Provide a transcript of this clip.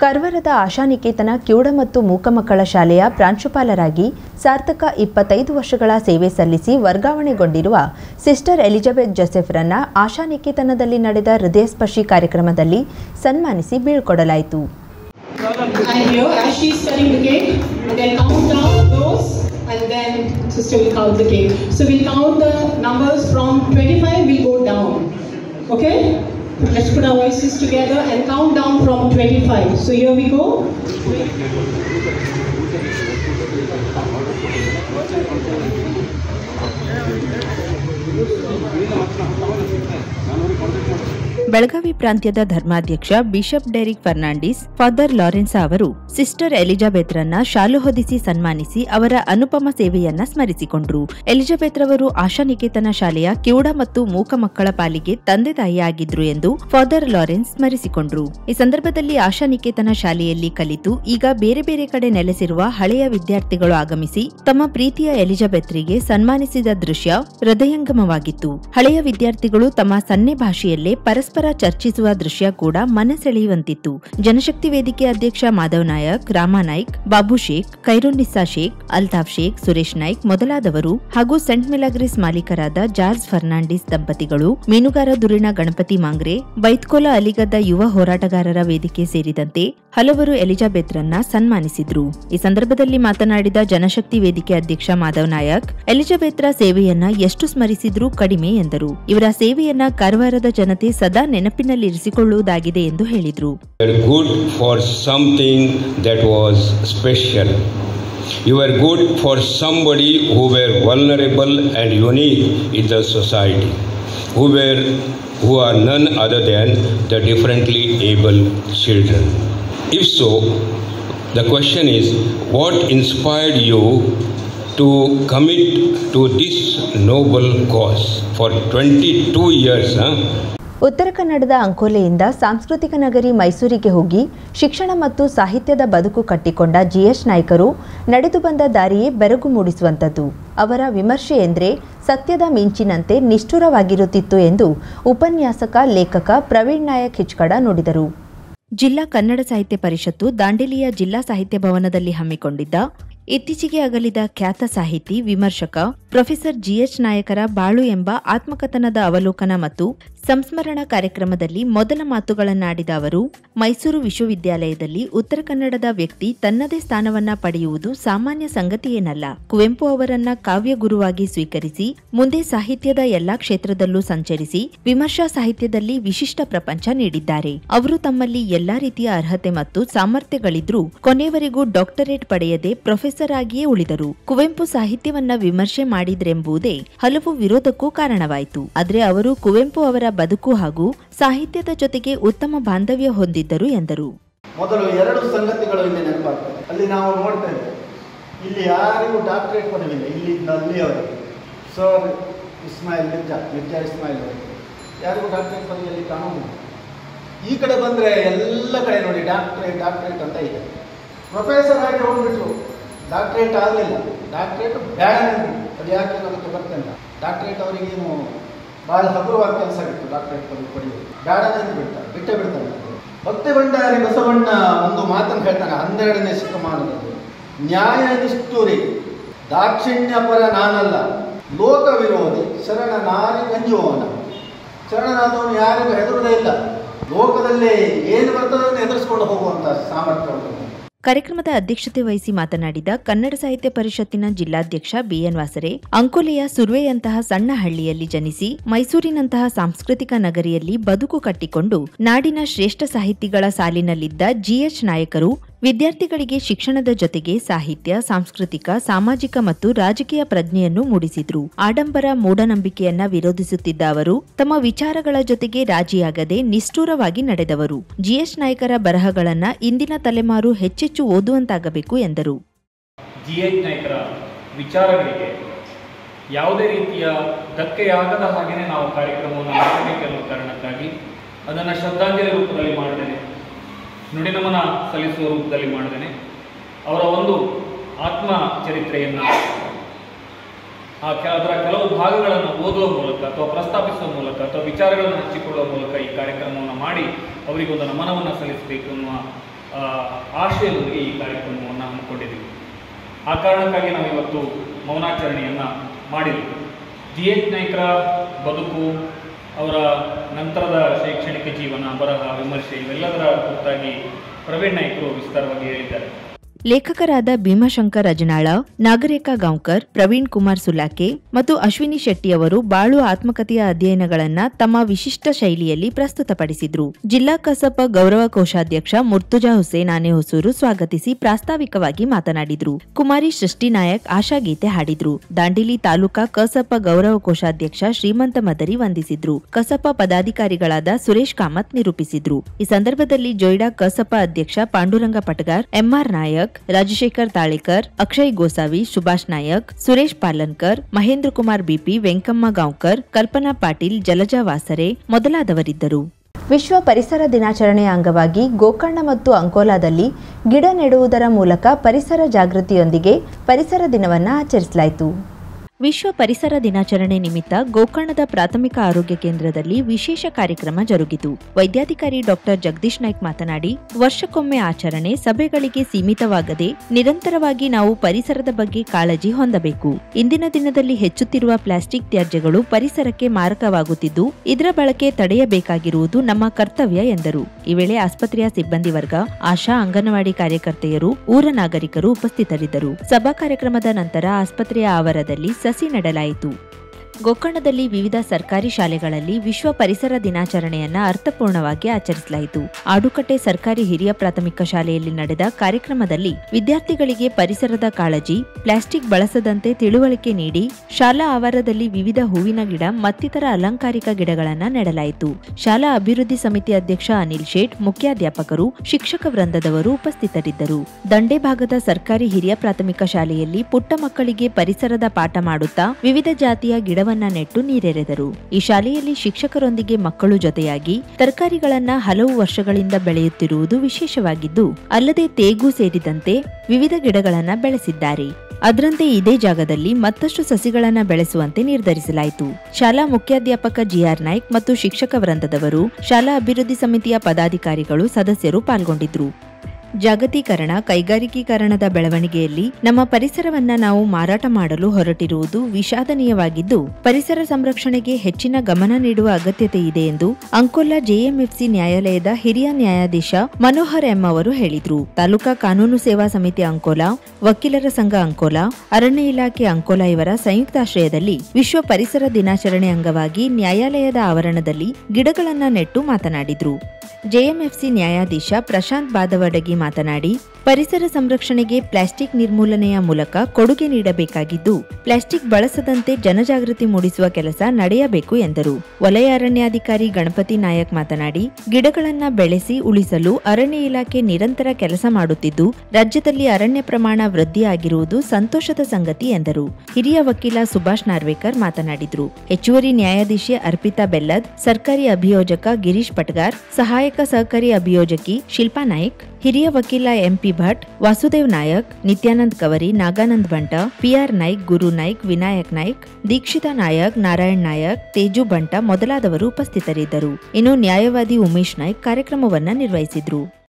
ಕರ್ವರದ ಆಶಾನಿಕೇತನ ಕಿವುಡ ಮತ್ತು ಮೂಕ ಮಕ್ಕಳ ಶಾಲೆಯ ಪ್ರಾಂಶುಪಾಲರಾಗಿ ಸಾರ್ಥಕ 25 ವರ್ಷಗಳ ಸೇವೆ ಸಲ್ಲಿಸಿ ವರ್ಗಾವಣೆಗೊಂಡಿರುವ ಸಿಸ್ಟರ್ ಎಲಿಜಬೆತ್ ಜೋಸೆಫ್ರನ್ನ ಆಶಾನಿಕೇತನದಲ್ಲಿ ನಡೆದ ಹೃದಯಸ್ಪರ್ಶಿ ಕಾರ್ಯಕ್ರಮದಲ್ಲಿ ಸನ್ಮಾನಿಸಿ ಬೀಳ್ಕೊಡಲಾಯಿತು. And then sister will count the cake. So we'll count the numbers from 25, we'll go down. Okay? Let's put our voices together and count down from 25. So here we go. Belagavi ಪ್ರಾಂತ್ಯದ ಧರ್ಮಾಧ್ಯಕ್ಷ bishop Derek Fernandes father Lawrence ಅವರು sister ಎಲಿಜಬೆತ್ರನ್ನ ಶಾಲು ಹೊದಿಸಿ ಸನ್ಮಾನಿಸಿ ಅವರ ಅನುಪಮ ಸೇವೆಯನ್ನ ಸ್ಮರಿಸಿಕೊಂಡರು. Elizabeth ರವರು ಆಶಾನಿಕೇತನ ಶಾಲೆಯ ಕಿವುಡ ಮತ್ತು ಮೂಕ ಮಕ್ಕಳ ಪಾಲಿಗೆ ತಂದೆ ತಾಯಿಯಾಗಿದ್ರು ಎಂದು ಫಾದರ್ ಲಾರೆನ್ಸ್ ಸ್ಮರಿಸಿಕೊಂಡರು. ಈ ಸಂದರ್ಭದಲ್ಲಿ ಆಶಾನಿಕೇತನ ಶಾಲೆಯಲ್ಲಿ ಕಲಿತು ಈಗ ಬೇರೆ ಬೇರೆ ಕಡೆ ನೆಲೆಸಿರುವ ಹಳೆಯ ವಿದ್ಯಾರ್ಥಿಗಳು ಆಗಮಿಸಿ ತಮ್ಮ ಪ್ರೀತಿಯ ಎಲಿಜಬೆತ್ರಿಗೆ ಸನ್ಮಾನಿಸಿದ ದೃಶ್ಯ ಹೃದಯಂಗಮವಾಗಿತ್ತು. ಹಳೆಯ ವಿದ್ಯಾರ್ಥಿಗಳು ತಮ್ಮ ಸನ್ನೆ ಭಾಷೆಯಲ್ಲೇ ಪರಸ್ಪರ ಚರ್ಚಿಸುವ ದೃಶ್ಯ ಕೂಡ ಮನಸೆಳೆಯುವಂತಿತ್ತು. ಜನಶಕ್ತಿ ವೇದಿಕೆ ಅಧ್ಯಕ್ಷ ಮಾಧವ್ ನಾಯಕ್, ರಾಮಾ ನಾಯ್ಕ್, ಬಾಬು ಶೇಖ್, ಖೈರುನ್ನಿಸಾ ಶೇಖ್, ಅಲ್ತಾಫ್ ಶೇಖ್, ಸುರೇಶ್ ನಾಯ್ಕ್ ಮೊದಲಾದವರು ಹಾಗೂ ಸೆಂಟ್ ಮೆಲಾಗ್ರಿಸ್ ಮಾಲೀಕರಾದ ಜಾರ್ಜ್ ಫರ್ನಾಂಡಿಸ್ ದಂಪತಿಗಳು, ಮೀನುಗಾರ ದುರಿಣ ಗಣಪತಿ ಮಾಂಗ್ರೆ, ಬೈತ್ಕೋಲ ಅಲಿಗದ್ದ ಯುವ ಹೋರಾಟಗಾರರ ವೇದಿಕೆ ಸೇರಿದಂತೆ ಹಲವರು ಎಲಿಜಬೆತ್ರನ್ನ ಸನ್ಮಾನಿಸಿದ್ರು. ಈ ಸಂದರ್ಭದಲ್ಲಿ ಮಾತನಾಡಿದ ಜನಶಕ್ತಿ ವೇದಿಕೆ ಅಧ್ಯಕ್ಷ ಮಾಧವ್ ನಾಯಕ್, ಎಲಿಜಬೆತ್ರ ಸೇವೆಯನ್ನ ಎಷ್ಟು ಸ್ಮರಿಸಿದ್ರೂ ಕಡಿಮೆ ಎಂದರು. ಇವರ ಸೇವೆಯನ್ನ ಕಾರವಾರದ ಜನತೆ ಸದಾ ನೆನಪಿನಲ್ಲಿರಿಸಿಕೊಳ್ಳುವುದಾಗಿದೆ ಎಂದು ಹೇಳಿದರು. Good for something that was special. You were good for somebody who were vulnerable and unique in the society, who are none other than the differently able children. If so, the question is, what inspired you to commit to this noble cause for 22 years? ಉತ್ತರ ಕನ್ನಡದ ಅಂಕೋಲೆಯಿಂದ ಸಾಂಸ್ಕೃತಿಕ ನಗರಿ ಮೈಸೂರಿಗೆ ಹೋಗಿ ಶಿಕ್ಷಣ ಮತ್ತು ಸಾಹಿತ್ಯದ ಬದುಕು ಕಟ್ಟಿಕೊಂಡ ಜಿಎಚ್ ನಾಯ್ಕರು ನಡೆದು ಬಂದ ದಾರಿಯೇ ಬೆರಗು ಮೂಡಿಸುವಂಥದ್ದು. ಅವರ ವಿಮರ್ಶೆ ಎಂದರೆ ಸತ್ಯದ ಮಿಂಚಿನಂತೆ ನಿಷ್ಠುರವಾಗಿರುತ್ತಿತ್ತು ಎಂದು ಉಪನ್ಯಾಸಕ ಲೇಖಕ ಪ್ರವೀಣ್ ನಾಯಕ್ ಹಿಚ್ಕಡ ನುಡಿದರು. ಜಿಲ್ಲಾ ಕನ್ನಡ ಸಾಹಿತ್ಯ ಪರಿಷತ್ತು ದಾಂಡೇಲಿಯ ಜಿಲ್ಲಾ ಸಾಹಿತ್ಯ ಭವನದಲ್ಲಿ ಹಮ್ಮಿಕೊಂಡಿದ್ದ ಇತ್ತೀಚೆಗೆ ಅಗಲಿದ ಖ್ಯಾತ ಸಾಹಿತಿ, ವಿಮರ್ಶಕ ಪ್ರೊಫೆಸರ್ ಜಿಎಚ್ ನಾಯಕರ ಬಾಳು ಎಂಬ ಆತ್ಮಕಥನದ ಅವಲೋಕನ ಮತ್ತು ಸಂಸ್ಮರಣಾ ಕಾರ್ಯಕ್ರಮದಲ್ಲಿ ಮೊದಲ ಮಾತುಗಳನ್ನಾಡಿದ ಅವರು, ಮೈಸೂರು ವಿಶ್ವವಿದ್ಯಾಲಯದಲ್ಲಿ ಉತ್ತರ ಕನ್ನಡದ ವ್ಯಕ್ತಿ ತನ್ನದೇ ಸ್ಥಾನವನ್ನ ಪಡೆಯುವುದು ಸಾಮಾನ್ಯ ಸಂಗತಿಯೇನಲ್ಲ. ಕುವೆಂಪು ಅವರನ್ನ ಕಾವ್ಯ ಗುರುವಾಗಿ ಸ್ವೀಕರಿಸಿ ಮುಂದೆ ಸಾಹಿತ್ಯದ ಎಲ್ಲಾ ಕ್ಷೇತ್ರದಲ್ಲೂ ಸಂಚರಿಸಿ ವಿಮರ್ಶಾ ಸಾಹಿತ್ಯದಲ್ಲಿ ವಿಶಿಷ್ಟ ಪ್ರಪಂಚ ನೀಡಿದ್ದಾರೆ. ಅವರು ತಮ್ಮಲ್ಲಿ ಎಲ್ಲಾ ರೀತಿಯ ಅರ್ಹತೆ ಮತ್ತು ಸಾಮರ್ಥ್ಯಗಳಿದ್ರೂ ಕೊನೆಯವರೆಗೂ ಡಾಕ್ಟರೇಟ್ ಪಡೆಯದೆ ಪ್ರೊಫೆಸರ್ ಆಗಿಯೇ ಉಳಿದರು. ಕುವೆಂಪು ಸಾಹಿತ್ಯವನ್ನ ವಿಮರ್ಶೆ ಮಾಡಿದ್ರೆಂಬುದೇ ಹಲವು ವಿರೋಧಕ್ಕೂ ಕಾರಣವಾಯಿತು. ಆದರೆ ಅವರು ಕುವೆಂಪು ಅವರ ಬದುಕು ಹಾಗೂ ಸಾಹಿತ್ಯದ ಜೊತೆಗೆ ಉತ್ತಮ ಬಾಂಧವ್ಯ ಹೊಂದಿದ್ದರು ಎಂದರು. ಮೊದಲು ಎರಡು ಸಂಗತಿಗಳು ಇಲ್ಲಿ ನೆನಪಾಗ್ತದೆ. ಅಲ್ಲಿ ನಾವು ನೋಡ್ತಾ ಇದ್ದೇವೆ, ಇಲ್ಲಿ ಯಾರಿಗೂ ಡಾಕ್ಟರೇಟ್ ಪದವಿಲ್ಲ. ಅಲ್ಲಿಯವರೆಗೆ ಸರ್ ಇಸ್ಮಾಯಿಲ್ ಮಿರ್ಜಾ ಇಸ್ಮಾಯಿಲ್ ಅವರಿಗೆ ಯಾರಿಗೂ ಡಾಕ್ಟರೇಟ್ ಪದವಿಯಲ್ಲಿ ಕಾಣುವುದಿಲ್ಲ. ಈ ಕಡೆ ಬಂದರೆ ಎಲ್ಲ ಕಡೆ ನೋಡಿ ಡಾಕ್ಟರೇಟ್ ಅಂತ ಇದೆ. ಪ್ರೊಫೆಸರ್ ಆಗಿ ಹೋಗ್ಬಿಟ್ರು, ಡಾಕ್ಟರೇಟ್ ಆಗಲಿಲ್ಲ. ಡಾಕ್ಟರೇಟ್ ಬೇಡ ಅಂದ್ರು. ಅದು ಯಾಕೆ ಅದಕ್ಕೆ ಬರ್ತೇನೆ. ಡಾಕ್ಟರೇಟ್ ಅವರಿಗೇನು ಭಾಳ ಹಗುರವಾದ ಕೆಲಸ ಆಗಿತ್ತು. ಡಾಕ್ಟರೇಟ್ ಪದವಿ ಪಡೆಯೋದು ಬೇಡ ಬಿಟ್ಟೇ ಬಿಡ್ತಾರೆ. ಭಕ್ತಿ ಭಂಡಾರಿ ಬಸವಣ್ಣ ಒಂದು ಮಾತನ್ನು ಹೇಳ್ತಾನೆ 12ನೇ ಶತಮಾನದಲ್ಲಿ, ನ್ಯಾಯ ನಿಷ್ಠುರಿ ದಾಕ್ಷಿಣ್ಯ ಪರ ನಾನಲ್ಲ, ಲೋಕ ವಿರೋಧಿ ಶರಣ ನಾರಿ ಗಂಜುವವನ. ಶರಣನಾದವನು ಯಾರಿಗೂ ಹೆದರುವುದೇ ಇಲ್ಲ. ಲೋಕದಲ್ಲಿ ಏನು ಬರ್ತದನ್ನು ಎದುರಿಸಿಕೊಂಡು ಹೋಗುವಂಥ ಸಾಮರ್ಥ್ಯ. ಕಾರ್ಯಕ್ರಮದ ಅಧ್ಯಕ್ಷತೆ ವಹಿಸಿ ಮಾತನಾಡಿದ ಕನ್ನಡ ಸಾಹಿತ್ಯ ಪರಿಷತ್ತಿನ ಜಿಲ್ಲಾಧ್ಯಕ್ಷ ಬಿಎನ್ ವಾಸರೆ, ಅಂಕೋಲೆಯ ಸುರ್ವೆಯಂತಹ ಸಣ್ಣ ಹಳ್ಳಿಯಲ್ಲಿ ಜನಿಸಿ ಮೈಸೂರಿನಂತಹ ಸಾಂಸ್ಕೃತಿಕ ನಗರಿಯಲ್ಲಿ ಬದುಕು ಕಟ್ಟಿಕೊಂಡು ನಾಡಿನ ಶ್ರೇಷ್ಠ ಸಾಹಿತಿಗಳ ಸಾಲಿನಲ್ಲಿದ್ದ ಜಿಎಚ್ ನಾಯಕರು ವಿದ್ಯಾರ್ಥಿಗಳಿಗೆ ಶಿಕ್ಷಣದ ಜೊತೆಗೆ ಸಾಹಿತ್ಯ, ಸಾಂಸ್ಕೃತಿಕ, ಸಾಮಾಜಿಕ ಮತ್ತು ರಾಜಕೀಯ ಪ್ರಜ್ಞೆಯನ್ನು ಮೂಡಿಸಿದ್ರು. ಆಡಂಬರ, ಮೂಢನಂಬಿಕೆಯನ್ನ ವಿರೋಧಿಸುತ್ತಿದ್ದ ಅವರು ತಮ್ಮ ವಿಚಾರಗಳ ಜೊತೆಗೆ ರಾಜಿಯಾಗದೆ ನಿಷ್ಠುರವಾಗಿ ನಡೆದವರು. ಜಿಎಚ್ ನಾಯಕರ ಬರಹಗಳನ್ನ ಇಂದಿನ ತಲೆಮಾರು ಹೆಚ್ಚೆಚ್ಚು ಓದುವಂತಾಗಬೇಕು ಎಂದರು. ಜಿಎಚ್ ನಾಯಕರ ವಿಚಾರಗಳಿಗೆ ಯಾವುದೇ ರೀತಿಯ ಧಕ್ಕೆಯಾಗದ ಹಾಗೆಯೇ ನಾವು ಕಾರ್ಯಕ್ರಮವನ್ನು ಮಾಡಬೇಕೆನ್ನುವ ಕಾರಣಕ್ಕಾಗಿ ಅದನ್ನು ಶ್ರದ್ಧಾಂಜಲಿ ರೂಪದಲ್ಲಿ ಮಾಡಿದ್ದೇನೆ, ನುಡಿನಮನ ಸಲ್ಲಿಸುವ ರೂಪದಲ್ಲಿ ಮಾಡಿದ್ದೇನೆ. ಅವರ ಒಂದು ಆತ್ಮ ಚರಿತ್ರೆಯನ್ನು ಅದರ ಕೆಲವು ಭಾಗಗಳನ್ನು ಓದುವ ಮೂಲಕ ಅಥವಾ ಪ್ರಸ್ತಾಪಿಸುವ ಮೂಲಕ ಅಥವಾ ವಿಚಾರಗಳನ್ನು ಹಂಚಿಕೊಳ್ಳುವ ಮೂಲಕ ಈ ಕಾರ್ಯಕ್ರಮವನ್ನು ಮಾಡಿ ಅವರಿಗೊಂದು ನಮನವನ್ನು ಸಲ್ಲಿಸಬೇಕು ಅನ್ನುವ ಆಶಯದೊಂದಿಗೆ ಈ ಕಾರ್ಯಕ್ರಮವನ್ನು ಹಮ್ಮಿಕೊಂಡಿದ್ದೀವಿ. ಆ ಕಾರಣಕ್ಕಾಗಿ ನಾವು ಇವತ್ತು ಮೌನಾಚರಣೆಯನ್ನು ಮಾಡಿದ್ದೀವಿ. GH ನಾಯ್ಕರ ಬದುಕು, ಅವರ ನಂತರದ ಶೈಕ್ಷಣಿಕ ಜೀವನ, ಬರಹ, ವಿಮರ್ಶೆ ಇವೆಲ್ಲದರ ಕುರಿತಾಗಿ ಪ್ರವೀಣ್ ನಾಯ್ಕರು ವಿಸ್ತಾರವಾಗಿ ಹೇಳಿದ್ದಾರೆ. ಲೇಖಕರಾದ ಭೀಮಾಶಂಕರ್ ಅಜನಾಳ, ನಾಗರೇಖಾ ಗಾಂವ್ಕರ್, ಪ್ರವೀಣ್ ಕುಮಾರ್ ಸುಲಾಕೆ ಮತ್ತು ಅಶ್ವಿನಿ ಶೆಟ್ಟಿ ಅವರು ಬಾಳು ಆತ್ಮಕಥೆಯ ಅಧ್ಯಯನಗಳನ್ನ ತಮ್ಮ ವಿಶಿಷ್ಟ ಶೈಲಿಯಲ್ಲಿ ಪ್ರಸ್ತುತಪಡಿಸಿದ್ರು. ಜಿಲ್ಲಾ ಕಸಪ ಗೌರವ ಕೋಶಾಧ್ಯಕ್ಷ ಮುರ್ತುಜಾ ಹುಸೇನ್ ಆನೆಹೊಸೂರು ಸ್ವಾಗತಿಸಿ ಪ್ರಾಸ್ತಾವಿಕವಾಗಿ ಮಾತನಾಡಿದ್ರು. ಕುಮಾರಿ ಸೃಷ್ಟಿ ನಾಯಕ್ ಆಶಾಗೀತೆ ಹಾಡಿದ್ರು. ದಾಂಡೇಲಿ ತಾಲೂಕಾ ಕಸಪ ಗೌರವ ಕೋಶಾಧ್ಯಕ್ಷ ಶ್ರೀಮಂತ ಮದರಿ ವಂದಿಸಿದ್ರು. ಕಸಪ ಪದಾಧಿಕಾರಿಗಳಾದ ಸುರೇಶ್ ಕಾಮತ್ ನಿರೂಪಿಸಿದ್ರು. ಈ ಸಂದರ್ಭದಲ್ಲಿ ಜೊಯ್ಡಾ ಕಸಪ ಅಧ್ಯಕ್ಷ ಪಾಂಡುರಂಗ ಪಟಗಾರ್, MR ನಾಯಕ್, ರಾಜಶೇಖರ್ ತಾಳಿಕರ್, ಅಕ್ಷಯ್ ಗೋಸಾವಿ, ಸುಭಾಷ್ ನಾಯಕ್, ಸುರೇಶ್ ಪಾಲನ್ಕರ್, ಮಹೇಂದ್ರ ಕುಮಾರ್ ಬಿಪಿ, ವೆಂಕಮ್ಮ ಗಾಂವ್ಕರ್, ಕಲ್ಪನಾ ಪಾಟೀಲ್, ಜಲಜಾ ವಾಸರೆ ಮೊದಲಾದವರಿದ್ದರು. ವಿಶ್ವ ಪರಿಸರ ದಿನಾಚರಣೆಯ ಅಂಗವಾಗಿ ಗೋಕರ್ಣ ಮತ್ತು ಅಂಕೋಲಾದಲ್ಲಿ ಗಿಡ ನೆಡುವುದರ ಮೂಲಕ ಪರಿಸರ ಜಾಗೃತಿಯೊಂದಿಗೆ ಪರಿಸರ ದಿನವನ್ನು ಆಚರಿಸಲಾಯಿತು. ವಿಶ್ವ ಪರಿಸರ ದಿನಾಚರಣೆ ನಿಮಿತ್ತ ಗೋಕರ್ಣದ ಪ್ರಾಥಮಿಕ ಆರೋಗ್ಯ ಕೇಂದ್ರದಲ್ಲಿ ವಿಶೇಷ ಕಾರ್ಯಕ್ರಮ ಜರುಗಿತು. ವೈದ್ಯಾಧಿಕಾರಿ ಡಾಕ್ಟರ್ ಜಗದೀಶ್ ನಾಯ್ಕ್ ಮಾತನಾಡಿ, ವರ್ಷಕ್ಕೊಮ್ಮೆ ಆಚರಣೆ ಸಭೆಗಳಿಗೆ ಸೀಮಿತವಾಗದೆ ನಿರಂತರವಾಗಿ ನಾವು ಪರಿಸರದ ಬಗ್ಗೆ ಕಾಳಜಿ ಹೊಂದಬೇಕು. ಇಂದಿನ ದಿನದಲ್ಲಿ ಹೆಚ್ಚುತ್ತಿರುವ ಪ್ಲಾಸ್ಟಿಕ್ ತ್ಯಾಜ್ಯಗಳು ಪರಿಸರಕ್ಕೆ ಮಾರಕವಾಗುತ್ತಿದ್ದು, ಇದರ ಬಳಕೆ ತಡೆಯಬೇಕಾಗಿರುವುದು ನಮ್ಮ ಕರ್ತವ್ಯ ಎಂದರು. ಈ ವೇಳೆ ಆಸ್ಪತ್ರೆಯ ಸಿಬ್ಬಂದಿ ವರ್ಗ, ಆಶಾ, ಅಂಗನವಾಡಿ ಕಾರ್ಯಕರ್ತೆಯರು, ಊರ ನಾಗರಿಕರು ಉಪಸ್ಥಿತರಿದ್ದರು. ಸಭಾ ಕಾರ್ಯಕ್ರಮದ ನಂತರ ಆಸ್ಪತ್ರೆಯ ಆವರಣದಲ್ಲಿ ಸಸಿ ನೆಡಲಾಯಿತು. ಗೋಕರ್ಣದಲ್ಲಿ ವಿವಿಧ ಸರ್ಕಾರಿ ಶಾಲೆಗಳಲ್ಲಿ ವಿಶ್ವ ಪರಿಸರ ದಿನಾಚರಣೆಯನ್ನ ಅರ್ಥಪೂರ್ಣವಾಗಿ ಆಚರಿಸಲಾಯಿತು. ಆಡುಕಟ್ಟೆ ಸರ್ಕಾರಿ ಹಿರಿಯ ಪ್ರಾಥಮಿಕ ಶಾಲೆಯಲ್ಲಿ ನಡೆದ ಕಾರ್ಯಕ್ರಮದಲ್ಲಿ ವಿದ್ಯಾರ್ಥಿಗಳಿಗೆ ಪರಿಸರದ ಕಾಳಜಿ, ಪ್ಲಾಸ್ಟಿಕ್ ಬಳಸದಂತೆ ತಿಳುವಳಿಕೆ ನೀಡಿ ಶಾಲಾ ಆವರಣದಲ್ಲಿ ವಿವಿಧ ಹೂವಿನ ಗಿಡ ಮತ್ತಿತರ ಅಲಂಕಾರಿಕ ಗಿಡಗಳನ್ನು ನೆಡಲಾಯಿತು. ಶಾಲಾ ಅಭಿವೃದ್ಧಿ ಸಮಿತಿ ಅಧ್ಯಕ್ಷ ಅನಿಲ್ ಶೇಟ್, ಮುಖ್ಯಾಧ್ಯಾಪಕರು, ಶಿಕ್ಷಕ ವೃಂದದವರು ಉಪಸ್ಥಿತರಿದ್ದರು. ದಂಡೆ ಭಾಗದ ಸರ್ಕಾರಿ ಹಿರಿಯ ಪ್ರಾಥಮಿಕ ಶಾಲೆಯಲ್ಲಿ ಪುಟ್ಟ ಮಕ್ಕಳಿಗೆ ಪರಿಸರದ ಪಾಠ ಮಾಡುತ್ತಾ ವಿವಿಧ ಜಾತಿಯ ಗಿಡವನ್ನ ನೆಟ್ಟು ನೀರೆರೆದರು. ಈ ಶಾಲೆಯಲ್ಲಿ ಶಿಕ್ಷಕರೊಂದಿಗೆ ಮಕ್ಕಳು ಜೊತೆಯಾಗಿ ತರಕಾರಿಗಳನ್ನ ಹಲವು ವರ್ಷಗಳಿಂದ ಬೆಳೆಯುತ್ತಿರುವುದು ವಿಶೇಷವಾಗಿದ್ದು, ಅಲ್ಲದೆ ತೇಗು ಸೇರಿದಂತೆ ವಿವಿಧ ಗಿಡಗಳನ್ನ ಬೆಳೆಸಿದ್ದಾರೆ. ಅದರಂತೆ ಇದೇ ಜಾಗದಲ್ಲಿ ಮತ್ತಷ್ಟು ಸಸಿಗಳನ್ನ ಬೆಳೆಸುವಂತೆ ನಿರ್ಧರಿಸಲಾಯಿತು. ಶಾಲಾ ಮುಖ್ಯಾಧ್ಯಾಪಕ GR ನಾಯ್ಕ್ ಮತ್ತು ಶಿಕ್ಷಕ ವೃಂದದವರು, ಶಾಲಾ ಅಭಿವೃದ್ಧಿ ಸಮಿತಿಯ ಪದಾಧಿಕಾರಿಗಳು, ಸದಸ್ಯರು ಪಾಲ್ಗೊಂಡಿದ್ರು. ಜಾಗತೀಕರಣ, ಕೈಗಾರಿಕೀಕರಣದ ಬೆಳವಣಿಗೆಯಲ್ಲಿ ನಮ್ಮ ಪರಿಸರವನ್ನ ನಾವು ಮಾರಾಟ ಮಾಡಲು ಹೊರಟಿರುವುದು ವಿಷಾದನೀಯವಾಗಿದ್ದು, ಪರಿಸರ ಸಂರಕ್ಷಣೆಗೆ ಹೆಚ್ಚಿನ ಗಮನ ನೀಡುವ ಅಗತ್ಯತೆ ಇದೆ ಎಂದು ಅಂಕೋಲಾ JMFC ನ್ಯಾಯಾಲಯದ ಹಿರಿಯ ನ್ಯಾಯಾಧೀಶ ಮನೋಹರ್ M ಅವರು ಹೇಳಿದರು. ತಾಲೂಕಾ ಕಾನೂನು ಸೇವಾ ಸಮಿತಿ ಅಂಕೋಲಾ, ವಕೀಲರ ಸಂಘ ಅಂಕೋಲಾ, ಅರಣ್ಯ ಇಲಾಖೆ ಅಂಕೋಲಾ ಇವರ ಸಂಯುಕ್ತಾಶ್ರಯದಲ್ಲಿ ವಿಶ್ವ ಪರಿಸರ ದಿನಾಚರಣೆ ಅಂಗವಾಗಿ ನ್ಯಾಯಾಲಯದ ಆವರಣದಲ್ಲಿ ಗಿಡಗಳನ್ನ ನೆಟ್ಟು ಮಾತನಾಡಿದರು. JMFC ನ್ಯಾಯಾಧೀಶ ಪ್ರಶಾಂತ್ ಬಾದವಡಗಿ ಮಾತನಾಡಿ, ಪರಿಸರ ಸಂರಕ್ಷಣೆಗೆ ಪ್ಲಾಸ್ಟಿಕ್ ನಿರ್ಮೂಲನೆಯ ಮೂಲಕ ಕೊಡುಗೆ ನೀಡಬೇಕಾಗಿದ್ದು, ಪ್ಲಾಸ್ಟಿಕ್ ಬಳಸದಂತೆ ಜನಜಾಗೃತಿ ಮೂಡಿಸುವ ಕೆಲಸ ನಡೆಯಬೇಕು ಎಂದರು. ವಲಯ ಅರಣ್ಯಾಧಿಕಾರಿ ಗಣಪತಿ ನಾಯಕ್ ಮಾತನಾಡಿ, ಗಿಡಗಳನ್ನ ಬೆಳೆಸಿ ಉಳಿಸಲು ಅರಣ್ಯ ಇಲಾಖೆ ನಿರಂತರ ಕೆಲಸ ಮಾಡುತ್ತಿದ್ದು, ರಾಜ್ಯದಲ್ಲಿ ಅರಣ್ಯ ಪ್ರಮಾಣ ವೃದ್ಧಿಯಾಗಿರುವುದು ಸಂತೋಷದ ಸಂಗತಿ ಎಂದರು. ಹಿರಿಯ ವಕೀಲ ಸುಭಾಷ್ ನಾರ್ವೇಕರ್ ಮಾತನಾಡಿದರು. ಹೆಚ್ಚುವರಿ ನ್ಯಾಯಾಧೀಶೆ ಅರ್ಪಿತಾ ಬೆಲ್ಲದ್, ಸರ್ಕಾರಿ ಅಭಿಯೋಜಕ ಗಿರೀಶ್ ಪಟ್ಗಾರ್, ಸಹಾಯಕ ಸಹಕಾರಿ ಅಭಿಯೋಜಕಿ ಶಿಲ್ಪಾ ನಾಯ್ಕ್, ಹಿರಿಯ ವಕೀಲ MP ಭಟ್, ವಾಸುದೇವ್ ನಾಯಕ್, ನಿತ್ಯಾನಂದ್ ಕವರಿ, ನಾಗಾನಂದ್ ಬಂಟ, PR ನಾಯ್ಕ್, ಗುರು ನಾಯ್ಕ್, ವಿನಾಯಕ್ ನಾಯ್ಕ್, ದೀಕ್ಷಿತಾ ನಾಯಕ್, ನಾರಾಯಣ್ ನಾಯಕ್, ತೇಜು ಬಂಟ ಮೊದಲಾದವರು ಉಪಸ್ಥಿತರಿದ್ದರು. ಇನ್ನು ನ್ಯಾಯವಾದಿ ಉಮೇಶ್ ನಾಯ್ಕ್ ಕಾರ್ಯಕ್ರಮವನ್ನ ನಿರ್ವಹಿಸಿದ್ರು.